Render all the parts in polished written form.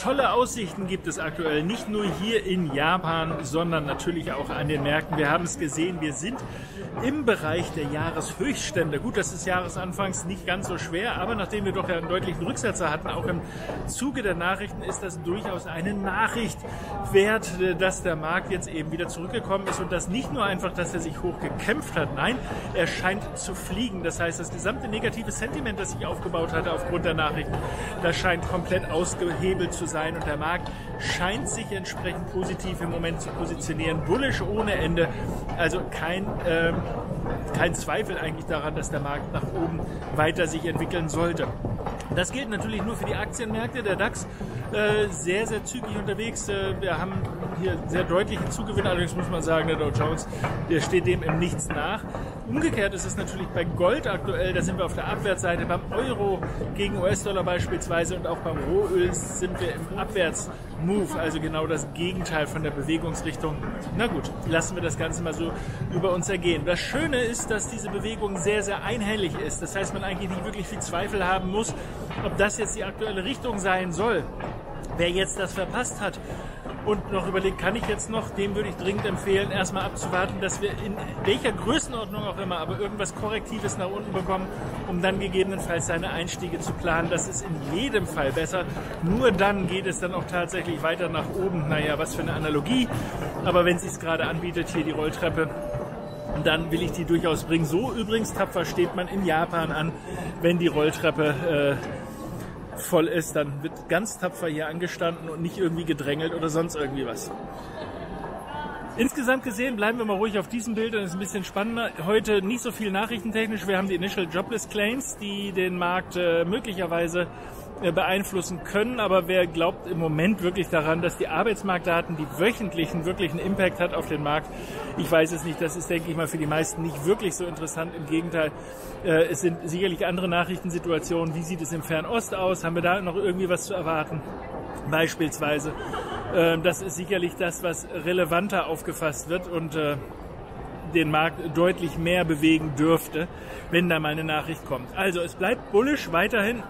Tolle Aussichten gibt es aktuell, nicht nur hier in Japan, sondern natürlich auch an den Märkten. Wir haben es gesehen, wir sind im Bereich der Jahreshöchststände. Gut, das ist jahresanfangs nicht ganz so schwer, aber nachdem wir doch ja einen deutlichen Rücksetzer hatten, auch im Zuge der Nachrichten, ist das durchaus eine Nachricht wert, dass der Markt jetzt eben wieder zurückgekommen ist und das nicht nur einfach, dass er sich hoch gekämpft hat, nein, er scheint zu fliegen. Das heißt, das gesamte negative Sentiment, das sich aufgebaut hatte aufgrund der Nachrichten, das scheint komplett ausgehebelt zu sein und der Markt scheint sich entsprechend positiv im Moment zu positionieren, bullish ohne Ende, also kein Zweifel eigentlich daran, dass der Markt nach oben weiter sich entwickeln sollte. Das gilt natürlich nur für die Aktienmärkte. Der DAX sehr, sehr zügig unterwegs. Wir haben hier sehr deutliche Zugewinne. Allerdings muss man sagen, der Dow Jones, der steht dem im Nichts nach. Umgekehrt ist es natürlich bei Gold aktuell. Da sind wir auf der Abwärtsseite. Beim Euro gegen US-Dollar beispielsweise und auch beim Rohöl sind wir im Abwärtsmove. Also genau das Gegenteil von der Bewegungsrichtung. Na gut, lassen wir das Ganze mal so über uns ergehen. Das Schöne ist, dass diese Bewegung sehr, sehr einhellig ist. Das heißt, man eigentlich nicht wirklich viel Zweifel haben muss, ob das jetzt die aktuelle Richtung sein soll. Wer jetzt das verpasst hat und noch überlegt, kann ich jetzt noch, dem würde ich dringend empfehlen, erstmal abzuwarten, dass wir in welcher Größenordnung auch immer, aber irgendwas Korrektives nach unten bekommen, um dann gegebenenfalls seine Einstiege zu planen. Das ist in jedem Fall besser. Nur dann geht es dann auch tatsächlich weiter nach oben. Naja, was für eine Analogie. Aber wenn es sich gerade anbietet, hier die Rolltreppe, dann will ich die durchaus bringen. So übrigens tapfer steht man in Japan an, wenn die Rolltreppe voll ist, dann wird ganz tapfer hier angestanden und nicht irgendwie gedrängelt oder sonst irgendwie was. Insgesamt gesehen bleiben wir mal ruhig auf diesem Bild, dann ist es ein bisschen spannender. Heute nicht so viel nachrichtentechnisch. Wir haben die Initial Jobless Claims, die den Markt möglicherweise beeinflussen können, aber wer glaubt im Moment wirklich daran, dass die Arbeitsmarktdaten, die wöchentlichen, wirklich einen Impact hat auf den Markt? Ich weiß es nicht. Das ist, denke ich mal, für die meisten nicht wirklich so interessant. Im Gegenteil, es sind sicherlich andere Nachrichtensituationen. Wie sieht es im Fernost aus? Haben wir da noch irgendwie was zu erwarten? Beispielsweise. Das ist sicherlich das, was relevanter aufgefasst wird und den Markt deutlich mehr bewegen dürfte, wenn da mal eine Nachricht kommt. Also es bleibt bullish weiterhin.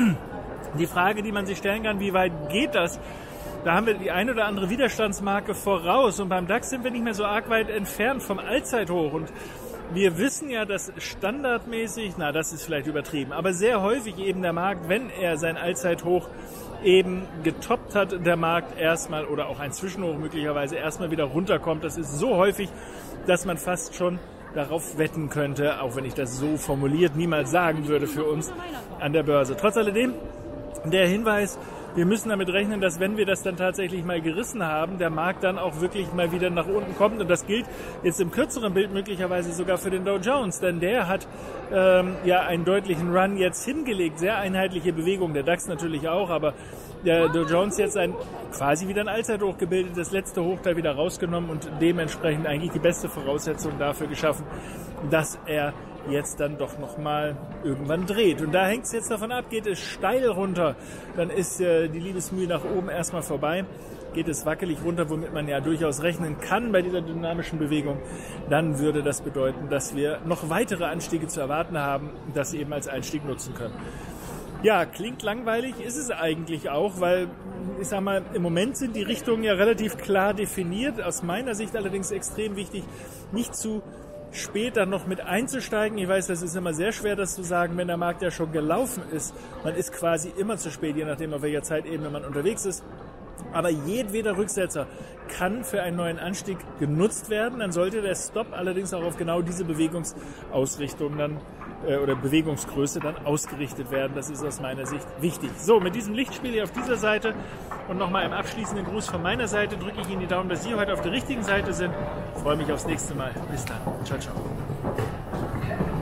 Die Frage, die man sich stellen kann, wie weit geht das? Da haben wir die ein oder andere Widerstandsmarke voraus und beim DAX sind wir nicht mehr so arg weit entfernt vom Allzeithoch und wir wissen ja, dass standardmäßig, na das ist vielleicht übertrieben, aber sehr häufig eben der Markt, wenn er sein Allzeithoch eben getoppt hat, der Markt erstmal oder auch ein Zwischenhoch möglicherweise erstmal wieder runterkommt. Das ist so häufig, dass man fast schon darauf wetten könnte, auch wenn ich das so formuliert niemals sagen würde für uns an der Börse. Trotz alledem, der Hinweis, wir müssen damit rechnen, dass wenn wir das dann tatsächlich mal gerissen haben, der Markt dann auch wirklich mal wieder nach unten kommt. Und das gilt jetzt im kürzeren Bild möglicherweise sogar für den Dow Jones, denn der hat ja einen deutlichen Run jetzt hingelegt, sehr einheitliche Bewegung, der DAX natürlich auch, aber der Dow Jones jetzt quasi wieder ein Allzeithoch gebildet, das letzte Hoch da wieder rausgenommen und dementsprechend eigentlich die beste Voraussetzung dafür geschaffen, dass er jetzt dann doch nochmal irgendwann dreht. Und da hängt es jetzt davon ab, geht es steil runter, dann ist die Liebesmühe nach oben erstmal vorbei. Geht es wackelig runter, womit man ja durchaus rechnen kann bei dieser dynamischen Bewegung, dann würde das bedeuten, dass wir noch weitere Anstiege zu erwarten haben, das eben als Einstieg nutzen können. Ja, klingt langweilig, ist es eigentlich auch, weil, ich sag mal, im Moment sind die Richtungen ja relativ klar definiert. Aus meiner Sicht allerdings extrem wichtig, nicht zu spät dann noch mit einzusteigen. Ich weiß, das ist immer sehr schwer, das zu sagen, wenn der Markt ja schon gelaufen ist. Man ist quasi immer zu spät, je nachdem, auf welcher Zeitebene man unterwegs ist. Aber jedweder Rücksetzer kann für einen neuen Anstieg genutzt werden. Dann sollte der Stop allerdings auch auf genau diese Bewegungsausrichtung dann oder Bewegungsgröße dann ausgerichtet werden. Das ist aus meiner Sicht wichtig. So, mit diesem Lichtspiel hier auf dieser Seite und nochmal im abschließenden Gruß von meiner Seite drücke ich Ihnen die Daumen, dass Sie heute auf der richtigen Seite sind. Ich freue mich aufs nächste Mal. Bis dann. Ciao, ciao.